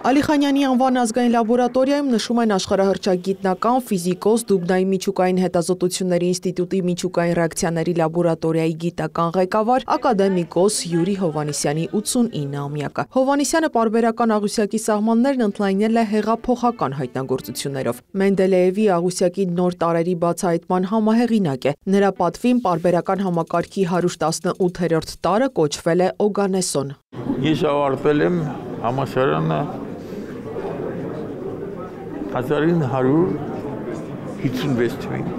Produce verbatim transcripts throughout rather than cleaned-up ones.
Ալիխանյանի անվան ազգային լաբորատորիայում նշում են աշխարհահռչակ գիտնական, ֆիզիկոս, Դուբնայի միջուկային հետազոտությունների ինստիտուտի միջուկային ռեակցիաների լաբորատորիայի գիտական ղեկավար, ակադեմիկոս Յուրի Հովհաննիսյանի ութսունինը-ամյակը։ Հովհաննիսյանը պարբերական աղյուսակի սահմաններն ընդլայնել է հեղափոխական հայտնագործություններով։ Մենդելեևի աղյուսակի նոր տարրերի բացահայտման համահեղինակ է։ Նրա պատվին պարբերական համակարգի հարյուր տասնութերորդ տարը կոչվել է Օգանեսոն։ Ես ավարտել եմ համալսարանը հազար հարյուր հիսունվեց թվին։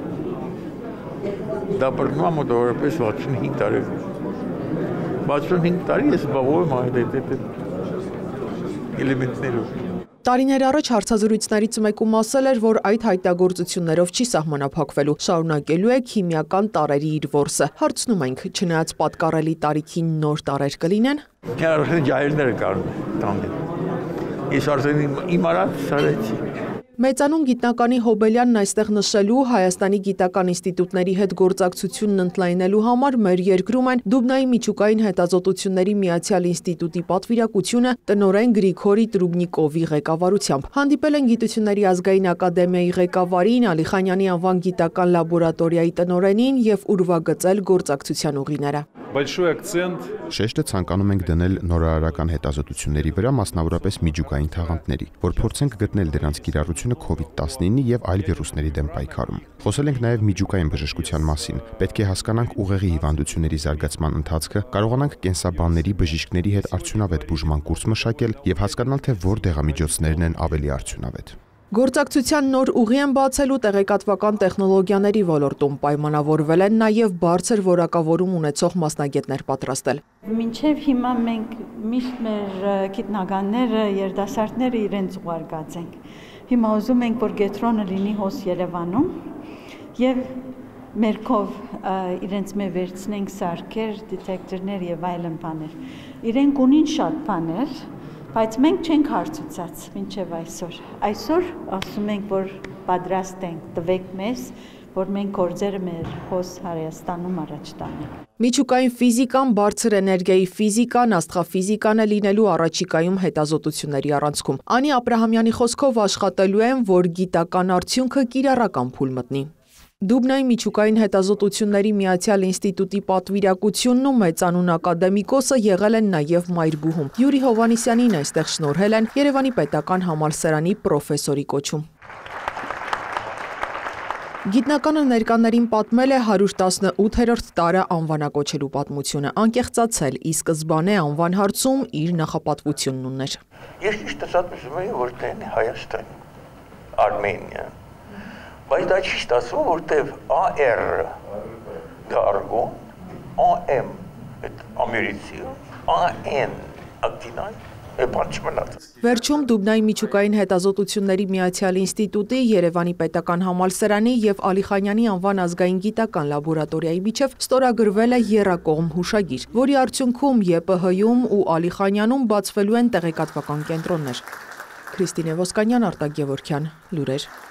Դա բռնում է մոտավորապես վաթսունհինգ տարի։ վաթսունհինգ տարի ես զբաղվում եմ այդ էլեմենտներով։ Տարիներ առաջ հարցազրույցներից մեկում ասել էր, որ այդ հայտնագործություններով չի սահմանափակվելու, շարունակելու է քիմիական տարրերի իր որսը։ Հարցնում ենք, չնայած պատկառելի տարիքին նոր տարրեր կլինեն։ Արդեն ջահելները կան տանը։ Ես արդեն իմ արած սարեցի։ Մեծանուն գիտնականի Հոբելյանն այստեղ նշելու, Հայաստանի գիտական ինստիտուտների հետ գործակցությունն ընդլայնելու համար մեր երկրում են Դուբնայի միջուկային հետազոտությունների միացյալ ինստիտուտի պատվիրակությունը տնօրեն Գրիգորի Տրուբնիկովի ղեկավարությամբ։ Հանդիպել են Գիտությունների ազգային ակադեմիայի ղեկավարին, Ալիխանյանի անվան գիտական լաբորատորիայի տնօրենին և ուրվագծել գործակցության ուղիները։ Շեշտը ցանկանում ենք դնել նորարարական հետազոտությունների վրա, մասնավորապես միջուկային թաղանթների, որ փորձենք գտնել դրանց կիրառությունը քովիդ տասնինը և այլ վիրուսների դեմ պայքարում։ Խոսել ենք նաև միջուկային բժշկության մասին։ Պետք է հասկանանք ուղեղի հիվանդությունների զարգացման ընթացքը, կարողանանք կենսաբանների, բժիշկների հետ արդյունավետ բուժման կուրս մշակել և հասկանալ, թե որ դեղամիջոցներն են ավելի արդյունավետ։ Գործակցության նոր ուղի են բացելու տեղեկատվական տեխնոլոգիաների ոլորտում, պայմանավորվել են նաև բարձր որակավորում ունեցող մասնագետներ պատրաստել։ Մինչև հիմա մենք միշտ մեր գիտնականները, երիտասարդները իրենց ուղարկած ենք։ Հիմա ուզում ենք, որ գետրոնը լինի հոս Երևանում և մերքով իրենց մեր վերցնենք սարքեր, դիտեկտորներ և այլն բաներ։ Իրենք ունին շատ բաներ, բայց մենք չենք հարցուցած մինչև այսօր։ Այսօր ասում ենք, որ պատրաստ ենք, տվեք մեզ, որ մենք գործերը մեր հոս Հայաստանում առաջ տանենք։ Միջուկային ֆիզիկան, բարձր էներգիայի ֆիզիկան, աստղաֆիզիկան է լինելու առաջիկայում հետազոտությունների առանցքում։ Անի Աբրահամյանի խոսքով աշխատելու են, որ գիտական արդյունքը կիրառական փուլ մտնի։ Դուբնայի միջուկային հետազոտությունների միացյալ ինստիտուտի պատվիրակությունն ու մեծանուն ակադեմիկոսը եղել են նաև Մայրբուհում։ Յուրի Հովհաննիսյանին այստեղ շնորհել են Երևանի պետական համալսարանի պրոֆեսորի կոչում։ Գիտնականը ներկաներին պատմել է հարյուր տասնութերորդ տարը անվանակոչելու պատմությունը, անկեղծացել, ի սկզբանե անվան հարցում իր նախապատվությունն ուներ։ Ես ճիշտ ասած ուզում եմ, որ դա Հայաստան, Արմենիա։ Բայց դա չի ստացվում, որտև A R դա արգոն, A M այդ ամերիկացի, A N ակտինան է բաչմնատ։ Վերջում Դուբնայի միջուկային հետազոտությունների միացյալ ինստիտուտի, Երևանի պետական համալսարանի և Ալիխանյանի անվան ազգային գիտական լաբորատորիայի միջև ստորագրվել է եռակողմ հուշագիր, որի արդյունքում Ե P H-ում ու Ալիխանյանում բացվելու են տեղեկատվական կենտրոններ։ Քրիստինե Ոսկանյան, Արտակ Գևորգյան, Լուրեր։